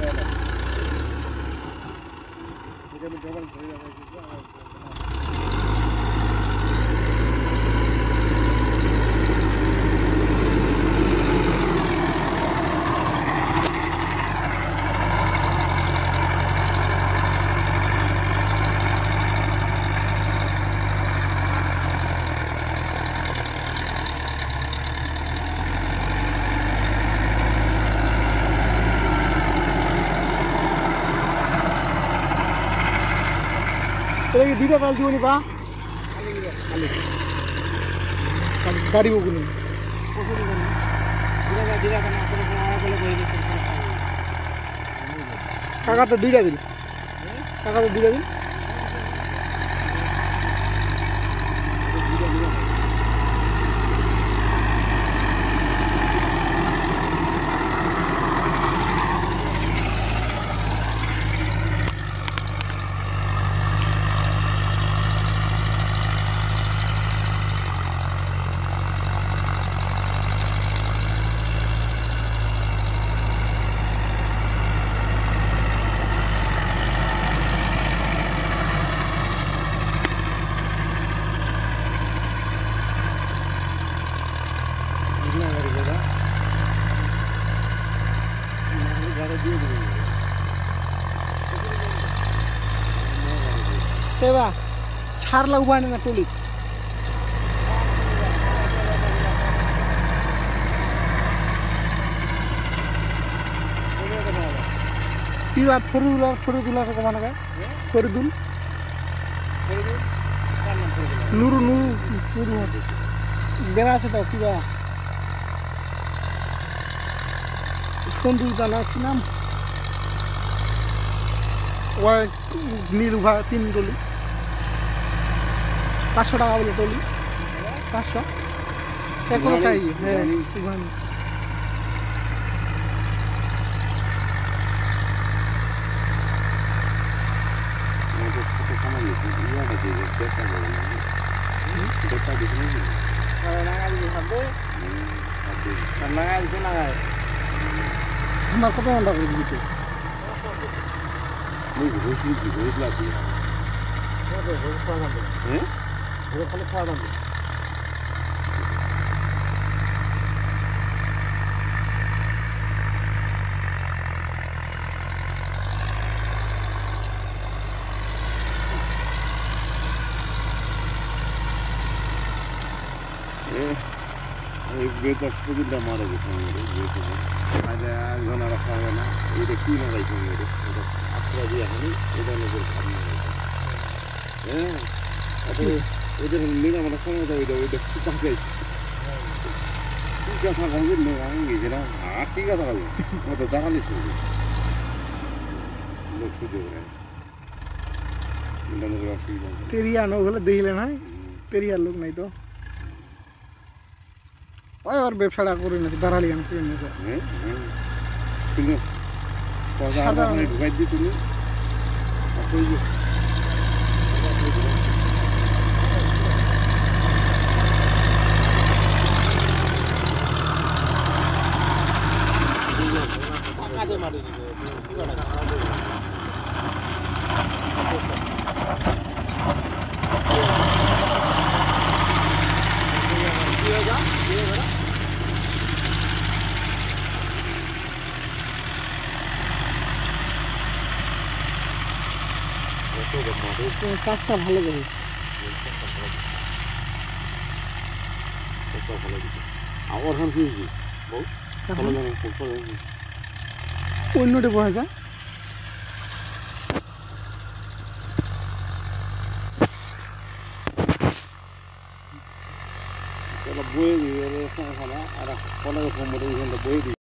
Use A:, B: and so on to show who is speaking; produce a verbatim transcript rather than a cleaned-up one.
A: Lagi duda kali dua ni pak, dari buku ni. Kakak tu duda bil, kakak tu duda bil. Sewa, char lagu bani na tulis. Tiba forular forular ke mana kan? Forudul. Nuru nuru nuru. Gera se tau tiba. Sondu dana kinam. Wah, niru bah tin dulu. पाँच सौ टाका बोले टोली पाँच सौ एक को चाहिए है सिवानी मुझे फोटो कम नहीं ये बजे देखा बोले देखा दिखने नहीं अरे लगा दी हब्बे लगा दी लगा हमारे को तो अंडा कर दी नहीं रोज की रोज लाती है वो तो रोज खाना है वो खाली खाना है ये ये तो स्कूल दा मारे को मेरे ये तो आज आज घना रखा है ना ये देखी ना भाई मेरे तो अपना दिया है नहीं इधर नजर करना है अरे इधर मेरा मतलब कौन सा इधर इधर कितना के क्या था कौन से लोग आएंगे जरा हाँ ठीक है तो वो तो दागा नहीं सुन लोग सुन रहे हैं इंद्रनगर की तेरी आनो वाला देख लेना है तेरी लोग नहीं तो ওই আর ব্যবসাটা করে না দাঁড়ালি আমি করে না হ্যাঁ হ্যাঁ তুমি পয়সা আপনি ঢুকাই দি তুমি কই যে টাকা দে মারি কাজটা ভালো করে আমার হান কি অন্যটা বসা যায় বয়ে দিয়ে আর কলের বয়ে দিয়ে